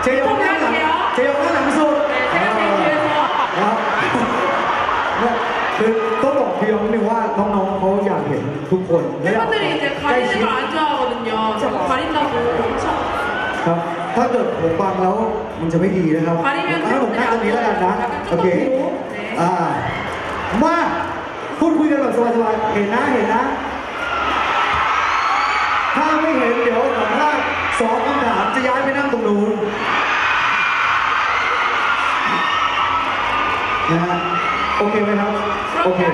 เจยองนั่งหลังเจยองนั่งหลังสุดครับคือต้องบอกพี่ยองนิดนึงว่าน้องๆเขาอยากเห็นทุกคนและอยากใกล้ชิดครับถ้าเกิดผมฟังแล้วมันจะไม่ดีนะครับถ้าผมนั่งตรงนี้แล้วกันนะโอเคมาพูดคุยกันแบบสบายๆเห็นนะถ้าไม่เห็นเดี๋ยวสัมภาษณ์2 คำถามจะย้ายไปนั่งตรงนู้นนะฮะโอเคไหมครับโอเค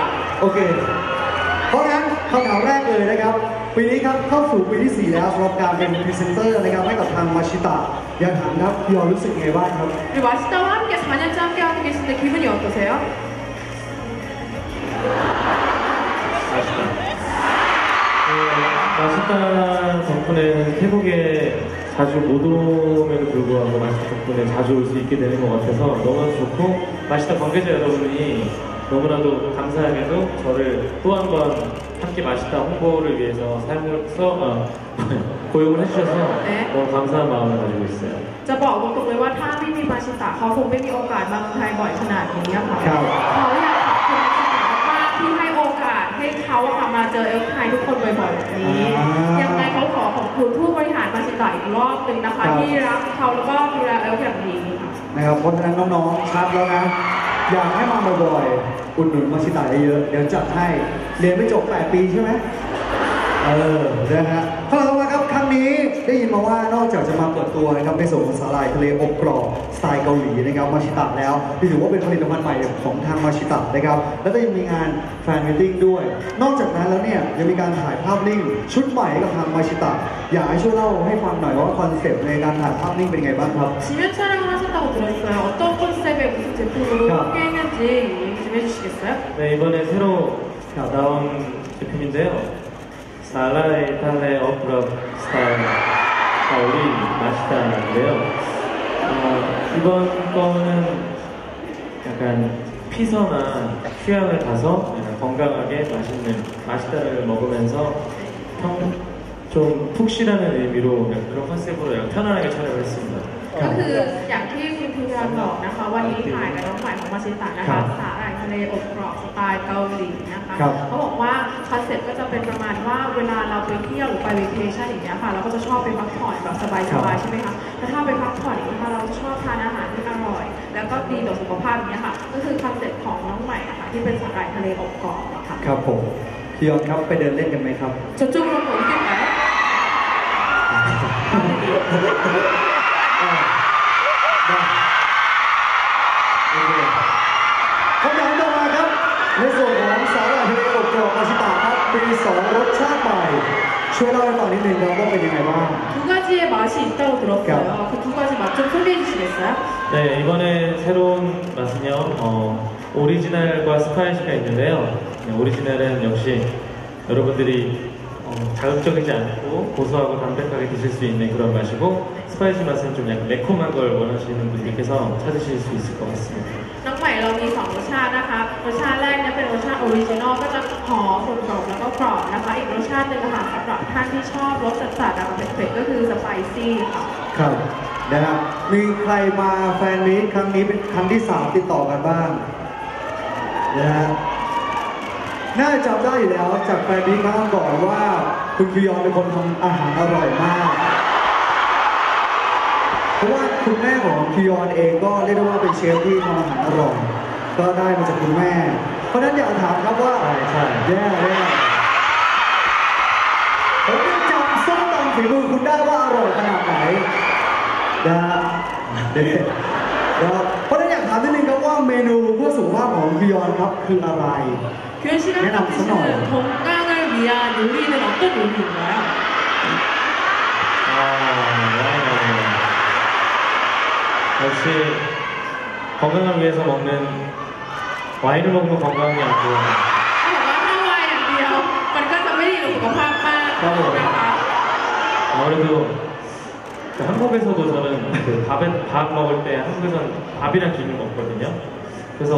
เพราะงั้นคำถามแรกเลยนะครับปีนี้ครับเข้าสู่ปีที่4แล้วสำหรับการเป็นพรีเซนเตอร์นะครับให้กับทางมาชิตะอยากถามครับพี่ยอรู้สึกไงบ้างครับ 마시다와 함께 4년째 함께하고 계신데 기분이 어떠세요? 마시다 덕분에 태국에 자주 못 오면도 불구하고 마시다 덕분에 자주 올 수 있게 되는 것 같아서 너무나도 좋고 마시다 관계자 여러분이 너무나도 감사하게도 저를 또 한 번 함께 마시다 홍보를 위해서 고용을 해주셔서 네. 너무 감사한 마음을 가지고 있어요. จะบอกตรงๆเลยว่าถ้าไม่มีมาชิตะเขาคงไม่มีโอกาสมาเมืองไทยบ่อยขนาดนี้ค่ะเขาอยากขอบคุณมาชิตะมากที่ให้โอกาสให้เขาค่ะมาเจอเอลไทยทุกคนบ่อยๆแบบนี้ยังไงเขาขอบคุณผู้บริหารมาชิตะอีกรอบหนึ่งนะคะที่รักเขาแล้วก็ดูแลเอลแบบนี้ค่ะนะครับเพราะฉะนั้นน้องๆชัดแล้วนะอยากให้มาบ่อยๆอุดหนุนมาชิตะเยอะเดี๋ยวจัดให้เรียนไม่จบ8 ปีใช่ไหมนะฮะคำถามต่อมาครับครั้งนี้ได้ยินมาว่านอกจากจะมาเปิดตัวนะครับในส่วนของสาหร่ายทะเลอบกรอบสไตล์เกาหลีนะครับมาชิตะแล้วถือว่าเป็นผลิตภัณฑ์ใหม่ของทางมาชิตะนะครับแล้วก็ยังมีงานแฟนมิทติ้งด้วยนอกจากนั้นแล้วเนี่ยยังมีการถ่ายภาพนิ่งชุดใหม่กับทางมาชิตะอยากให้ช่วยเล่าให้ฟังหน่อยว่าคอนเซ็ปต์ในการถ่ายภาพนิ่งเป็นไงบ้างครับ 지면촬영을하셨다고들었어요어떤 컨셉의 무슨 제품으로 함께했는지 얘기 좀 해주시겠어요? 네, 이번에 새로 나온 제품인데요. 살라의 탈레 업그레이드 스타일 가오리 마시다인데요. 이번 거는 약간 피서나 휴양을 가서 건강하게 맛있는 마시다를 먹으면서 좀 푹 쉬라는 의미로 그런 컨셉으로 편안하게 촬영을 했습니다. ก็คืออย่างที่คุณพิรานบอกนะคะวันนี้ถ่ายกับน้องใหม่ของมาชิตะนะคะสาหร่ายทะเลอบกรอบสไตล์เกาหลีนะคะเขาบอกว่าคอนเซ็ปต์ก็จะเป็นประมาณว่าเวลาเราไปเที่ยวหรือไปวีเคชั่นอย่างเงี้ยค่ะเราก็จะชอบไปพักผ่อนแบบสบายๆใช่ไหมคะแต่ถ้าไปพักผ่อนอย่างเงี้ยค่ะเราจะชอบทานอาหารที่อร่อยแล้วก็ดีต่อสุขภาพอย่างเงี้ยค่ะก็คือคอนเซ็ปต์ของน้องใหม่นะคะที่เป็นสาหร่ายทะเลอบกรอบอะค่ะครับผมพี่ยอดครับไปเดินเล่นกันไหมครับจะจุ่มลงหัวที่ไหนคำถามต่อมาครับในส่วนของสาหร่ายทะเลอบกรอบมาชิตะครับปี2รสชาติใหม่ช่วยเล่าให้ฟังนิดนึงครับว่าเป็นยังไงบ้าง 두 가지의 맛이 있다고 들었어요. 그 두 가지 맛 좀 소개해 주시겠어요? 네, 이번에 새로운 맛은요 오리지널과 스파이시가 있는데요. 네, 오리지널은 역시 여러분들이 자극적이지 않고 고소하고 담백하게 드실 수 있는 그런 맛이고 스파이시 맛은 좀 약간 매콤한 걸 원하시는 분들께서 찾으실 수 있을 것 같습니다. น้องใหม่เรามี2รสชาตินะคะรสชาติแรกเนี่ยเป็นรสชาติออริจินอลก็จะหอมกรอบแล้วก็กรอบนะคะอีกรสชาติหนึ่งค่ะสำหรับท่านที่ชอบรสจัดๆแบบเผ็ดๆก็คือสไปซี่ค่ะครับนะครับมีใครมาแฟนมีตครั้งนี้เป็นครั้งที่3ติดต่อกันบ้างนะฮะน่าจะจำได้อยู่แล้วจากแฟนมีตครั้งก่อนว่าคุณคิวยอนเป็นคนทำอาหารอร่อยมากเพราะว่าคุณแม่ของคิวยอนเองก็เรียกได้ว่าเป็นเชฟที่ทำอาหารอร่อยก็ได้มาจากคุณแม่เพราะฉะนั้นอยากถามครับว่าใช่แย่ผมยังจำส้มตำฝีมือคุณได้ว่าอร่อยขนาดไหนนะเด็ดเพราะฉะนั้นอยากถามนิดนึงครับว่าเมนูเพื่อสุขภาพของคิวยอนครับคืออะไรแนะนำสักหน่อย 건강을위한요리는어떤요리인가요? 역시 건강을 위해서 먹는 와인을 먹는 건강이 아니고 아무래도 한국에서도 저는 밥 먹을 때 한국에서는 밥이랑 김을 먹거든요. 그래서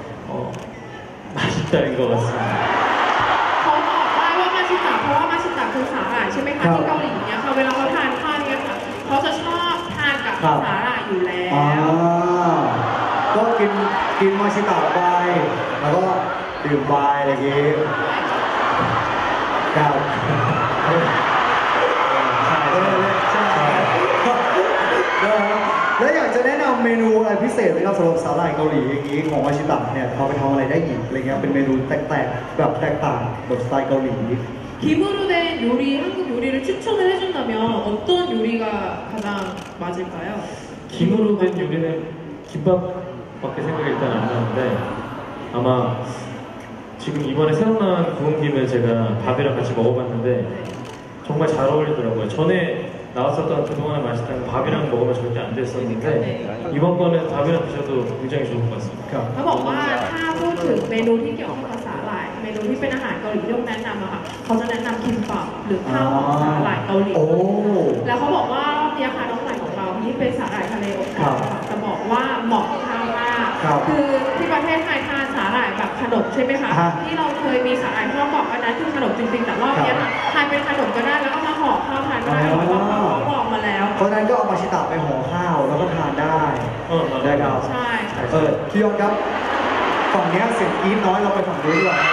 맛있다는 것 같습니다. เขาบอกว่ามาชิตะเพราะว่ามาชิตะคือสาหร่ายใช่ไหมคะที่เกาหลีเนี่ยค่ะเวลาเขาทานข้าวเนี่ยค่ะเขาจะชอบทานกับครับสาหร่ายอยู่แล้อ่าว ก็กินมาชิตะไปแล้วก็ดื่มไวน์อะไรอย่างงี้ครับใช่แล้วอยากจะแนะนำเมนูอะไรพิเศษไหมครับสำหรับสาหร่ายเกาหลีอย่างนี้ของมาชิตะเนี่ยเอาไปทำอะไรได้อีกอะไรเงี้ยเป็นเมนูแตกๆแบบแตกต่างแบบสไตล์เกาหลี 김으로 된 요리, 한국 요리를 추천을 해준다면 어떤 요리가 가장 맞을까요? 김으로 된 요리는 김밥밖에 생각이 일단 안 나는데 아마 지금 이번에 새로 나온 구운 김을 제가 밥이랑 같이 먹어봤는데 정말 잘 어울리더라고요. 전에 나왔었던 그동안의 맛있다는 밥이랑 먹으면 절대 안 됐었는데 이번 거는 밥이랑 드셔도 굉장히 좋을 것 같습니다. เขาบอกว่าถ้าพูดถึงเมนูที่เกี่ยวข้องกับสาหร่ายเมนูที่เป็นอาหารเกาหลีที่ต้องแนะนำอะค่ะเขาจะแนะนำคิมบับหรือข้าวของสาหร่ายเกาหลีโอ้แล้วเขาบอกว่ารอบนี้ค่ะน้องใหม่ของเราที่เป็นสาหร่ายทะเลอบกรอบค่ะจะบอกว่าเหมาะกับข้าวมากครับคือที่ประเทศไทยทานสาหร่ายแบบขนมใช่ไหมคะฮะที่เราเคยมีสาหร่ายทอดกรอบอันนั้นคือขนมจริงๆแต่รอบนี้ค่ะทานเป็นขนมก็ได้แล้วก็มาห่อข้าวทานก็ได้เพราะว่าเขาบอกมาแล้วเพราะฉะนั้นก็เอามาชิตะไปห่อข้าวแล้วก็ทานได้ ได้ครับใช่พี่ยงครับฝั่งเนี้ยเสียงกรี๊ดน้อยเราไปฝั่งนู้นดีกว่า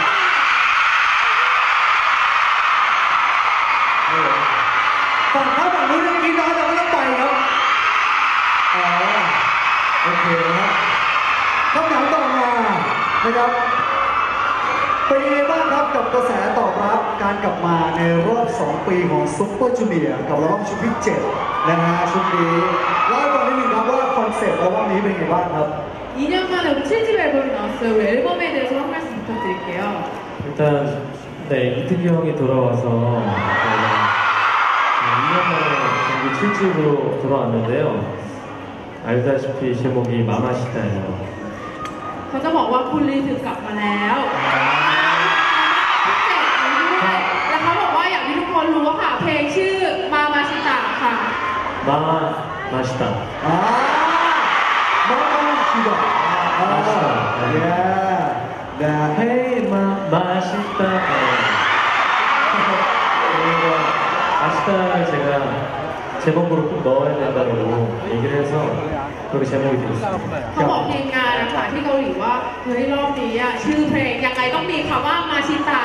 ฝั่งนู้นยังกรี๊ดน้อยเราไม่ต้องไปครับอ๋อโอเคนะครับคำถามต่อมานะครับเป็นยังไงบ้างครับกับกระแสตอบรับการกลับมาในรอบ 2 ปีของซุปเปอร์จูเนียร์กับอัลบั้มชุดที่ 7 นะฮะชุดนี้เล่าให้ฟังนิดนึงครับว่าคอนเซ็ปต์อัลบั้มนี้เป็นยังไงบ้างครับ 2년 만에 우리 7집 앨범이 나왔어요. 우리 앨범에 대해서 한 말씀 부탁드릴게요. 일단 네 이특기 형이 돌아와서 저희가 2년 만에 정규 7집으로 돌아왔는데요. 알다시피 제목이 마마시타예요. เขาจะบอกว่าคุณลีถึงกลับมาแล้วแล้วเขาบอกว่าอย่างที่ทุกคนรู้ว่าค่ะเพลงชื่อมามาชิตะค่ะ 마마시타. 마마시다. 네. 헤이 마시타. 그리고 마시타를 제가 제목으로 꼭 넣어야 된다고 얘기를 해서 그렇게 제목이 되었습니다. เขาบอกทีมงานนะคะที่เกาหลีว่าเฮ้ยรอบนี้อะชื่อเพลงยังไงต้องมีคำว่ามาชิตะ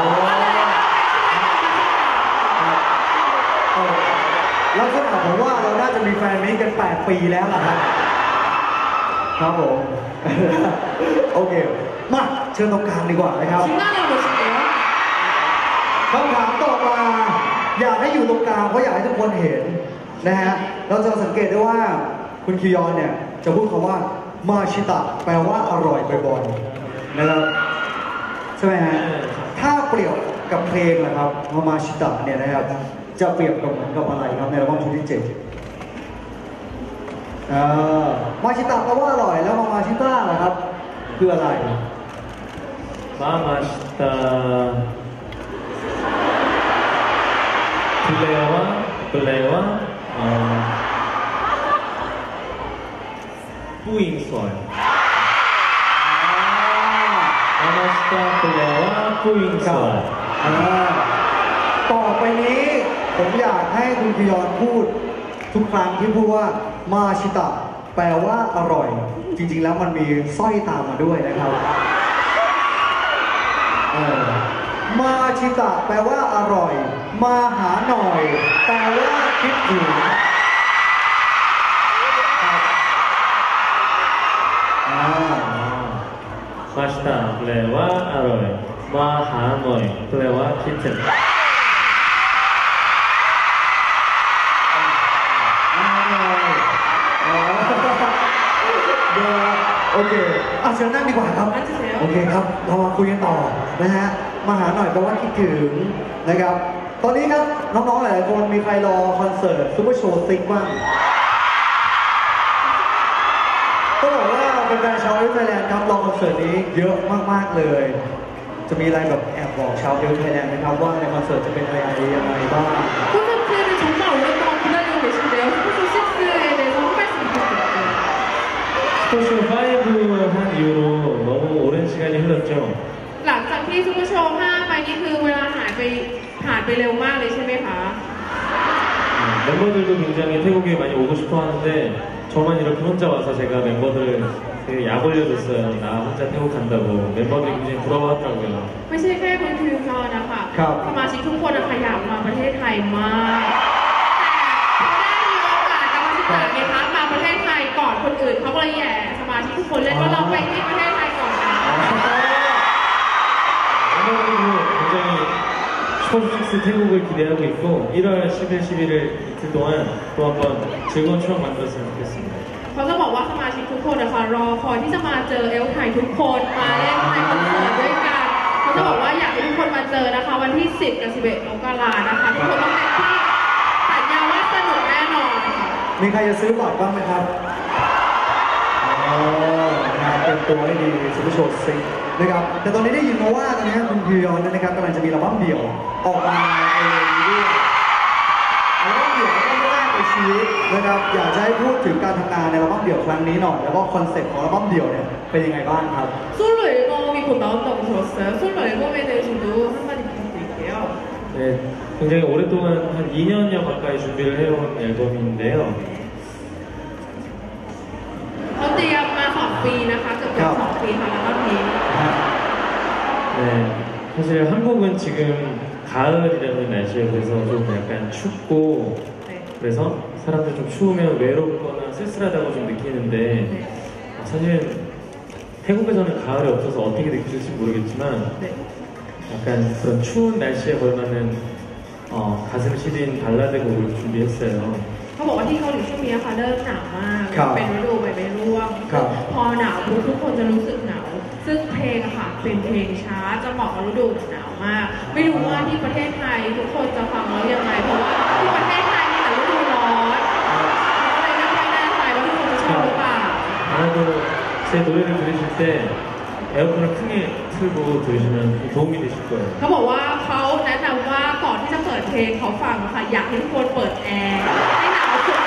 ลักษณะผมว่าเราน่าจะมีแฟนนี้กัน 8 ปีแล้วล่ะครับครับผม โอเค มาเชิญตรงกลางดีกว่านะครับ 중간으로 모실게요. คำถามต่อมาอยากให้อยู่ตรงกลางเพราะอยากให้ทุกคนเห็นนะฮะเราจะสังเกตได้ว่าคุณคิยอนเนี่ยจะพูดคำว่ามาชิตะแปลว่าอร่อยบ่อยๆนะครับใช่ไหมฮะถ้าเปรียบกับเพลงนะครับมาชิตะเนี่ยนะครับจะเปรียบกับเหมือนกับอะไรครับในอัลบั้มชุดที่ 7มาชิตะแปลว่าอร่อยแล้วมาชิตะล่ะครับคืออะไร 마마시타 블레와 뿌잉수얼 마마시타 블레와 뿌잉수얼 ต่อไปนี้ผมอยากให้คุณพิยอนพูดทุกครั้งที่พูดว่ามาชิตะแปลว่าอร่อย จริงๆแล้วมันมีสร้อยตามมาด้วยนะครับมาชิตะแปลว่าอร่อยมาหาหน่อยแปลว่าคิดถึง 마시타 블레와 아로이 마하노이 블레와 키튼 โอเคเชิญนั่งดีกว่าครับ โอเคครับ เรามาคุยกันต่อนะฮะ มาหาหน่อยแปลว่าคิดถึงนะครับ ตอนนี้ครับน้องๆหลายๆคนมีใครรอคอนเสิร์ตซูเปอร์โชว์ซิกบ้างก็บอกว่าเป็นแฟนชาวไทยแลนด์ครับรอคอนเสิร์ตนี้เยอะมากๆเลย จะมีอะไรแบบแอบบอกชาวไทยแลนด์ไหมครับว่าในคอนเสิร์ตจะเป็นอะไรยังไงบ้าง 콘서트를 정말 오랫동안 기다리고 계신데요. 스포츠 6에 대해서 한 말씀 부탁드릴게요. 스포츠 5 한 이후로 너무 오랜 시간이 흘렀죠. หลังจากที่ซูเปอร์โชว์5ไปนี่คือเวลาผ่านไปเร็วมากเลยใช่ไหมคะ 네, 멤버들도 굉장히 태국에 많이 오고 싶어 하는데 저만 이렇게 혼자 와서 제가 멤버들을 되게 약 올려줬어요. 나 혼자 태국 간다고. 멤버들이 굉장히 부러워하더라고요. ไม่ใช่แค่คุณทิวจอนนะคะครับสมาชิกทุกคนขยับมาประเทศไทยมากแต่เขาได้มีโอกาสกับมาสิตาไงคะมาประเทศไทยก่อนคนอื่นเขาก็เลยแย่สมาชิกทุกคนเล่นว่าเราไปที่ประเทศไทยก่อนนะ 멤버들도 굉장히 슈퍼식스 태국을 기대하고 있고 1월 10일, 11일 이틀 동안 또 한번 즐거운 추억 만들었으면 좋겠습니다. เขาจะบอกว่าสมาชิกทุกคนนะคะรอคอยที่จะมาเจอเอลไทยทุกคนมาเล่นในคอนเสิร์ตด้วยกันเขาจะบอกว่าอยากให้ทุกคนมาเจอนะคะวันที่ 10 กับ 11 มกรานะคะทุกคนต้องเต็มที่สัญญาว่าสนุกแน่นอนค่ะมีใครจะซื้อบัตรบ้างไหมครับเตรียมตัวให้ดีสุภโชตซินะครับแต่ตอนนี้ได้ยินมาว่าตอนนี้คุณพิยอนนะครับกำลังจะมีอัลบั้มเดี่ยวออกมาในเร็วนี้ด้วยอัลบั้มเดี่ยวอัลบั้มแรกในชีวิตนะครับอยากจะให้พูดถึงการทำงานในอัลบั้มเดี่ยวครั้งนี้หน่อยแล้วก็คอนเซ็ปต์ของอัลบั้มเดี่ยวเนี่ยเป็นยังไงบ้างครับ 솔로 앨범이 곧 나온다고 들었어요. 솔로 앨범에 대해서도 한마디 부탁드릴게요. 네, 굉장히 오랫동안 한 2년여 가까이 준비를 해온 앨범인데요. เขาเตรียมมา 2 ปีนะคะเกือบๆ2 ปีค่ะแล้วก็เพลง 네, 사실 한국은 지금 가을이라는 날씨에 그래서 좀 약간 춥고 그래서 사람들 좀 추우면 외롭거나 쓸쓸하다고 좀 느끼는데 사실은 태국에서는 가을이 없어서 어떻게 느끼실지 모르겠지만 약간 그런 추운 날씨에 걸맞는 가슴 시린 발라드 곡을 준비했어요. เขาบอกว่าที่เกาหลีช่วงนี้ค่ะเริ่มหนาวมากเป็นฤดูใบไม้ร่วงพอหนาวทุกคนจะรู้สึกหนาวซึ่งเพลงค่ะเป็นเพลงช้าจะเหมาะกับฤดูหนาวมากไม่รู้ว่าที่ประเทศไทยทุกคนจะฟังแล้วยังไงเพราะว่าที่ประเทศไทยมีแต่ฤดูร้อนก็เลยไม่ค่อยแน่ใจว่าทุกคนจะชอบหรือเปล่า 아마도 제 노래를 들으실 때 에어컨을 크게 틀고 들으시면 도움이 되실 거예요. เขาบอกว่าเขาแนะนำว่าก่อนที่จะเปิดเพลงเขาฟังค่ะอยากให้ทุกคนเปิดแอร์ให้หนาวสุด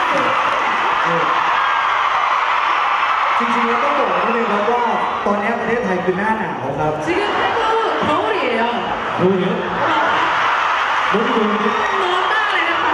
จริงๆแล้วต้องบอกนิดนึงครับว่าตอนนี้ประเทศไทยคือหน้าหนาวครับๆ 지금 태국 겨울이에요. 더우요? 너무 더운데? ร้อนมากเลยนะคะ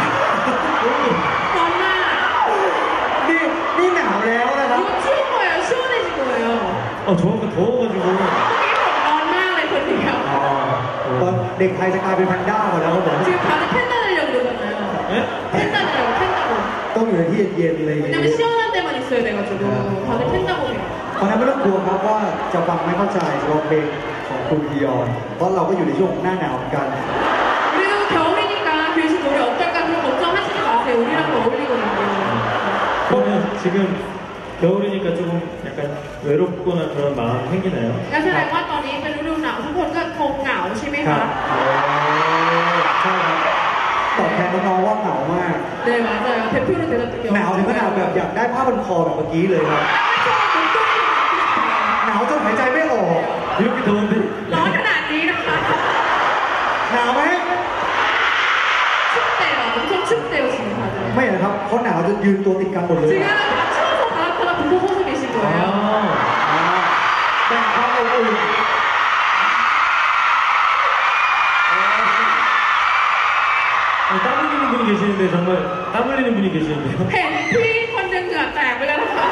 ร้อนมากนี่หนาวแล้วนะครับ 이거 추운 거예요. 시원해진 거예요. 저 아까 더워가지고 เมื่อกี้ผมร้อนมากเลยคนเดียวตอนเด็กไทยจะกลายเป็นแพนด้าหมดแล้วครับผม 지금 다들 팬다 되려고 그러잖아요. 네? 팬다 되려고 팬다고. ต้องอยู่ในที่เย็นๆเลย 왜냐면 시원한 데만 있어야 돼가지고 다들 팬다고 해요. เพราะฉะนั้นไม่ต้องกลัวครับว่าจะฟังไม่เข้าใจสำหรับเพลงของคุณพิยอนเพราะเราก็อยู่ในช่วงหน้าหนาวเหมือนกัน 그리고 겨울이니까 귀신 노래 어떨까 그런 걱정하시지 마세요. 우리랑도 어울리거든요. 그러면 지금 겨울이니까 조금 약간 외롭거나 그런 마음이 생기나요? งั้นแสดงว่าตอนนี้เป็นฤดูหนาวทุกคนก็คงเหงาใช่ไหมครัคะบใช่ครับตอบแทนน้องๆว่าเหงามาก 네 맞아요. 대표로 대답드릴게요. หนาวถึงขนาดแบบอยากได้ผ้าพันคอแบบเมื่อกี้เลยครับ หนาวจนหายใจไม่ออก 이렇게 더운데? ร้อนขนาดนี้นะคะหนาวไหม 춥대요. 엄청 춥대요 지금 다들. ไม่นะครับเขาหนาวจนยืนตัวติดกันหมดเลย 지금 추워서 바닥바닥 불고 서서 계실 거예요. 아, แต่งความอบอุ่น 땀 흘리는 분이 계시는데 정말 땀 흘리는 분이 계시는데요? เห็นพี่คนหนึ่งเหงื่อแตกไปแล้วนะคะ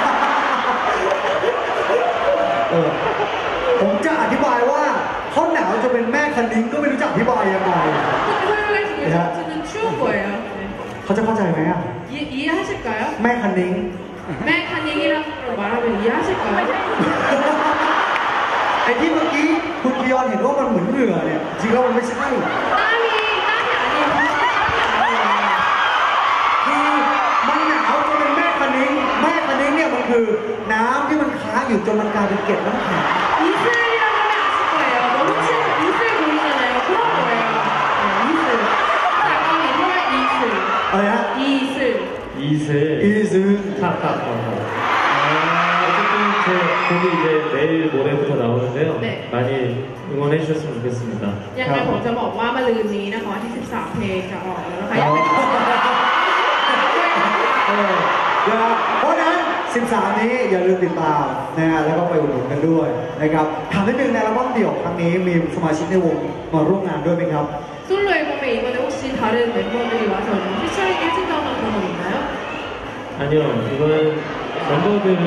ผมจะอธิบายว่าเขาหนาวจะเป็นแม่คันนิ้งก็ไม่รู้จะอธิบายยังไง 설명해 주세요. 저는 추운 거예요. เขาจะเข้าใจไหมอ่ะ 이해하실까요? แม่คันนิ้ง 맨카닝이라고 말하면 이해하실까요? ไอ้ที่เมื่อกี้คุณพิยอนเห็นว่ามันเหมือนเหงื่อเนี่ยจริงแล้วมันไม่ใช่ 땀이 아니에요. 땀이 아니에요. คือมันหนาวจนเป็นแม่คันนิ้งแม่คันนิ้งเนี่ยมันคือน้ำที่มันค้างอยู่จนมันกลายเป็นเกล็ดน้ำแข็ง 이슬이라고 하면 아실 거예요. 너무 치면 이슬 보이잖아요. 그런 거예요. 네, 이슬. 잠깐만 이거야 이슬. อะไรฮะ 이슬. 이슬. อีซึง 어쨌든 제 곡이 이제 내일 모레부터 나오는데요. 네. 많이 응원해 주셨으면 좋겠습니다. ยังไงผมจะบอกว่ามาลืนนี้นะคะวันที่ 13 เพลงจะออกแล้วนะคะอยากเป็นคนด้วยนะคะเพราะฉะนั้น 13 นี้อย่าลืมติดตามนะฮะแล้วก็ไปอุดหนุนกันด้วยนะครับถามนิดนึงในอัลบั้มเดี่ยวครั้งนี้มีสมาชิกในวงมาร่วมงานด้วยไหมครับ 솔로 앨범에 이번에 혹시 다른 멤버들이 와서 피처링 해준다는 그런 건 있나요? 아니요, 이거는 멤버들을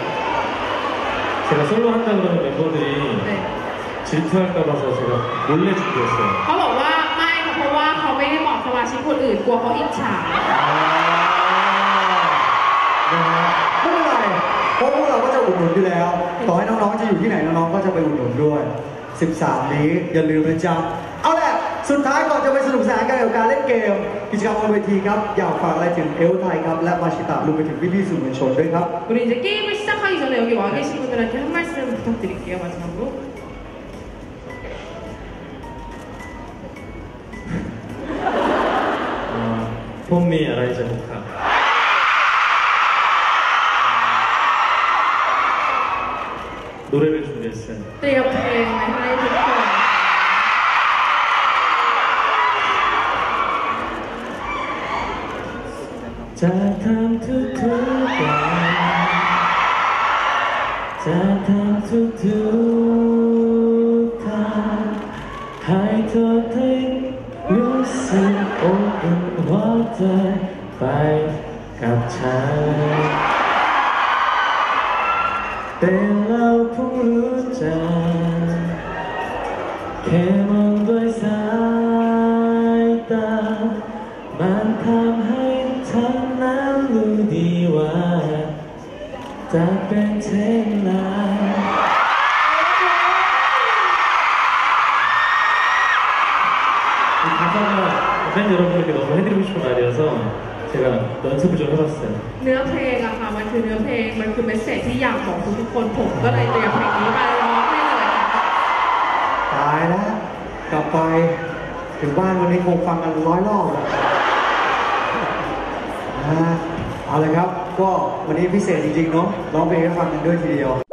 제가 솔로 한다 그러면 멤버들이 네. 질투할까 봐서 제가 몰래 준비했어요. เขาบอกว่าไม่ค่ะเพราะว่าเขาไม่ได้บอกสมาชิกคนอื่นกลัวเขาอิจฉานะฮะไม่เป็นไรเพราะพวกเราก็จะอุดหนุนอยู่แล้ว ต่อให้น้องๆจะอยู่ที่ไหนน้องๆก็จะไปอุดหนุนด้วย 13 นี้อย่าลืมนะจ๊ะเอาแหละสุดท้ายก่อนจะไปสนุกสนานกันกับการเล่นเกมกิจกรรมบนเวทีครับอยากฝากอะไรถึงเอลไทยครับและมาชิตะรวมไปถึงพี่ๆสื่อมวลชนด้วยครับ 우리 이제 게임을 시작하기 전에 여기 와 계신 분들한테 한 말씀 부탁드릴게요 마지막으로. 폼미 아라이자 모카. 노래를 준비했어요. เตรียมเพลงไว้ให้ทุกคนจะทำทุกๆอย่างจะทำทุกๆทางให้เธอได้รู้สึกอบอุ่นหัวใจไปกับฉันเป็นเราผู้รู้จักแค่มองด้วยสายตามันทำให้ทั้งนั้นรู้ดีว่าจะเป็นเช่นไร가사가 팬 여러분에게 너무 해드리고 싶은 말이어서 제가 연습을 좀 해봤어요. เนื้อเพลงอะค่ะมันคือเนื้อเพลงมันคือเมสเซจที่อยากบอกทุกๆคนผมก็เลยเตรียมเพลงนี้มาร้องให้เลยค่ะตายแล้วกลับไปถึงบ้านวันนี้คงฟังกัน100 รอบแล้วเอาเลยครับก็วันนี้พิเศษจริงๆเนาะร้องเพลงให้ฟังกันด้วยทีเดียว